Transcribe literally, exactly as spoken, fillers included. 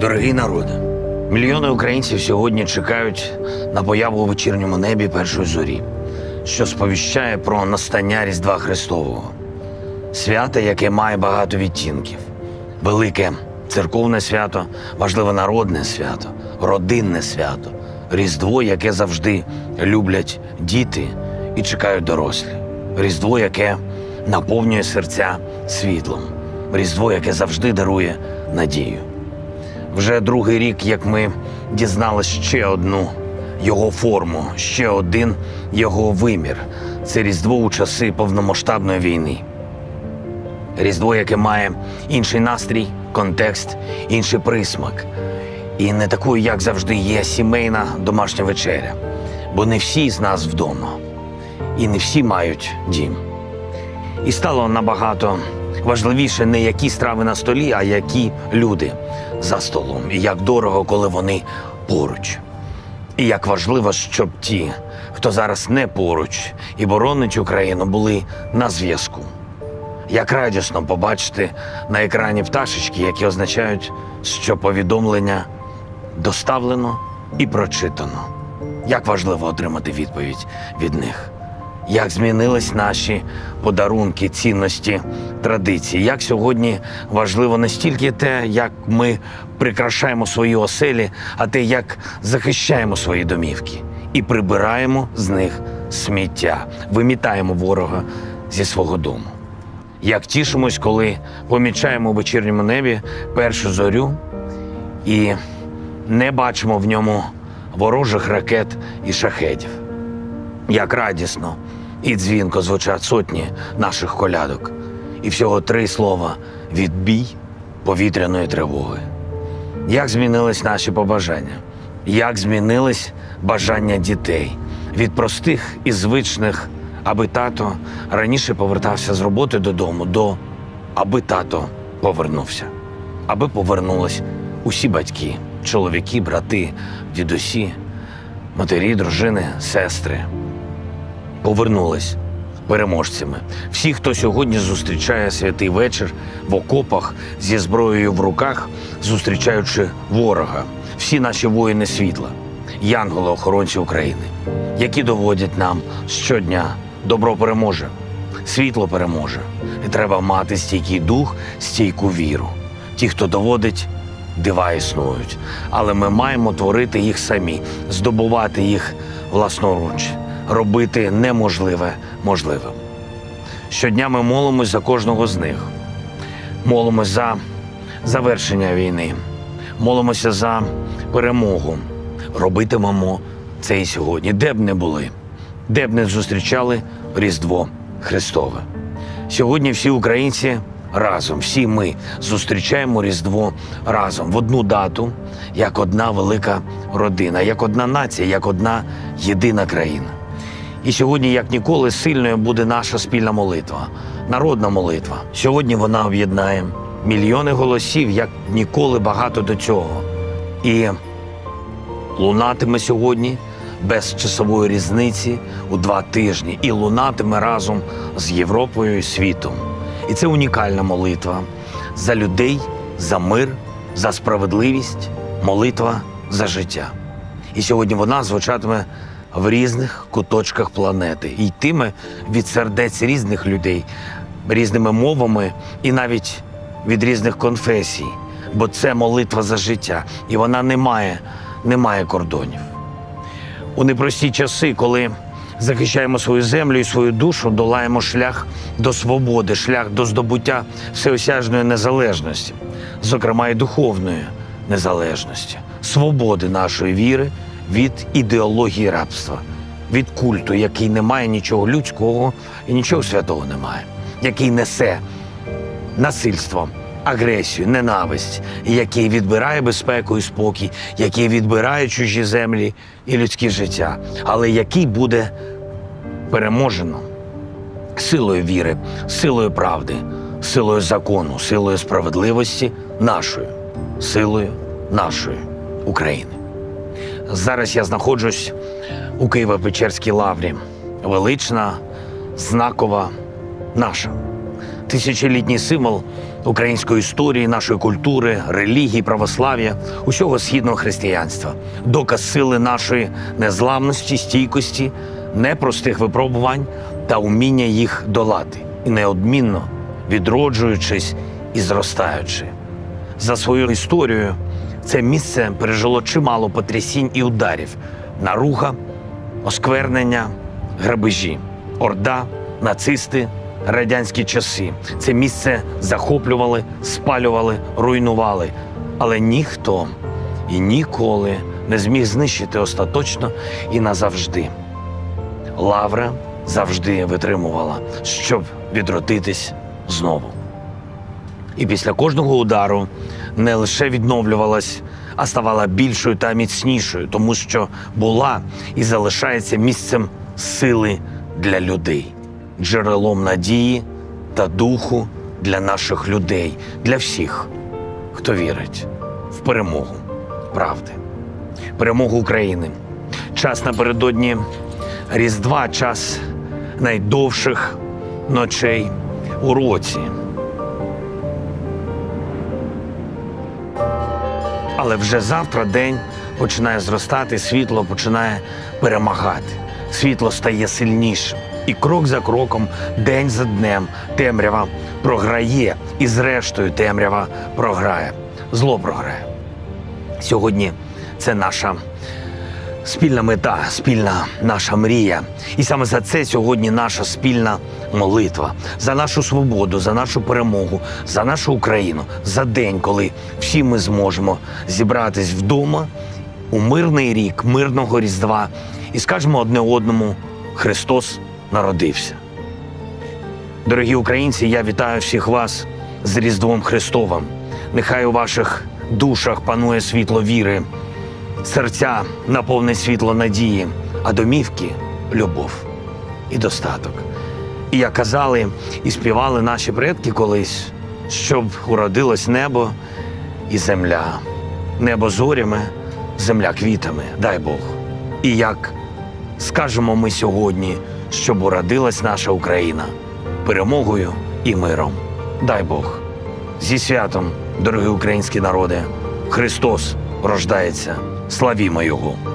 Дорогий народе, мільйони українців сьогодні чекають на появу у вечірньому небі першої зорі, що сповіщає про настання Різдва Христового. Свято, яке має багато відтінків. Велике церковне свято, важливе народне свято, родинне свято, Різдво, яке завжди люблять діти і чекають дорослі. Різдво, яке наповнює серця світлом. Різдво, яке завжди дарує надію. Вже другий рік, як ми дізналися ще одну його форму, ще один його вимір. Це Різдво у часи повномасштабної війни. Різдво, яке має інший настрій, контекст, інший присмак. І не такою, як завжди, є сімейна домашня вечеря. Бо не всі з нас вдома. І не всі мають дім. І стало набагато важливіше не які страви на столі, а які люди за столом. І як дорого, коли вони поруч. І як важливо, щоб ті, хто зараз не поруч і боронить Україну, були на зв'язку. Як радісно побачити на екрані пташечки, які означають, що повідомлення доставлено і прочитано. Як важливо отримати відповідь від них. Як змінились наші подарунки, цінності, традиції. Як сьогодні важливо не стільки те, як ми прикрашаємо свої оселі, а те, як захищаємо свої домівки. І прибираємо з них сміття, вимітаємо ворога зі свого дому. Як тішимось, коли помічаємо у вечірньому небі першу зорю і не бачимо в ньому ворожих ракет і шахедів. Як радісно і дзвінко звучать сотні наших колядок. І всього три слова – відбій повітряної тривоги. Як змінились наші побажання? Як змінились бажання дітей? Від простих і звичних аби тато раніше повертався з роботи додому, до аби тато повернувся. Аби повернулись усі батьки, чоловіки, брати, дідусі, матері, дружини, сестри. Повернулись переможцями. Всі, хто сьогодні зустрічає святий вечір в окопах зі зброєю в руках, зустрічаючи ворога. Всі наші воїни світла, янголи-охоронці України, які доводять нам щодня: добро переможе, світло переможе. І треба мати стійкий дух, стійку віру. Ті, хто доводить, дива існують. Але ми маємо творити їх самі, здобувати їх власноруч, робити неможливе можливим. Щодня ми молимось за кожного з них. Молимось за завершення війни. Молимося за перемогу. Робитимемо це і сьогодні, де б не були, де б не зустрічали Різдво Христове. Сьогодні всі українці разом, всі ми зустрічаємо Різдво разом, в одну дату, як одна велика родина, як одна нація, як одна єдина країна. І сьогодні, як ніколи, сильною буде наша спільна молитва, народна молитва. Сьогодні вона об'єднає мільйони голосів, як ніколи багато до цього. І лунатиме сьогодні без часової різниці у два тижні. І лунатиме разом з Європою і світом. І це унікальна молитва за людей, за мир, за справедливість, молитва за життя. І сьогодні вона звучатиме в різних куточках планети. І йтиме від сердець різних людей, різними мовами і навіть від різних конфесій. Бо це молитва за життя. І вона не має, не має кордонів. У непрості часи, коли захищаємо свою землю і свою душу, долаємо шлях до свободи, шлях до здобуття всеосяжної незалежності, зокрема і духовної незалежності, свободи нашої віри від ідеології рабства, від культу, який не має нічого людського і нічого святого немає, який несе насильство, агресію, ненависть, який відбирає безпеку і спокій, який відбирає чужі землі і людське життя, але який буде переможено силою віри, силою правди, силою закону, силою справедливості нашою, силою нашої України. Зараз я знаходжусь у Києво-Печерській лаврі. Велична, знакова, наша. тисячолітній символ української історії, нашої культури, релігії, православ'я, усього східного християнства. Доказ сили нашої незламності, стійкості, непростих випробувань та уміння їх долати. І неодмінно відроджуючись і зростаючи. За свою історію це місце пережило чимало потрясінь і ударів. Наруга, осквернення, грабежі, орда, нацисти, радянські часи. Це місце захоплювали, спалювали, руйнували. Але ніхто і ніколи не зміг знищити остаточно і назавжди. Лавра завжди витримувала, щоб відродитись знову. І після кожного удару не лише відновлювалась, а ставала більшою та міцнішою, тому що була і залишається місцем сили для людей, джерелом надії та духу для наших людей, для всіх, хто вірить в перемогу правди, перемогу України. Час напередодні Різдва, час найдовших ночей у році. Але вже завтра день починає зростати, світло починає перемагати. Світло стає сильнішим. І крок за кроком, день за днем темрява програє. І зрештою темрява програє. Зло програє. Сьогодні це наша спільна мета, спільна наша мрія. І саме за це сьогодні наша спільна молитва. За нашу свободу, за нашу перемогу, за нашу Україну. За день, коли всі ми зможемо зібратись вдома у мирний рік, мирного Різдва і скажемо одне одному: Христос народився. Дорогі українці, я вітаю всіх вас з Різдвом Христовим. Нехай у ваших душах панує світло віри, серця наповне світло надії, а домівки – любов і достаток. І як казали і співали наші предки колись, щоб уродилось небо і земля. Небо зорями, земля квітами, дай Бог. І як скажемо ми сьогодні, щоб уродилась наша Україна перемогою і миром. Дай Бог. Зі святом, дорогі українські народи! Христос рождається. Славімо Його!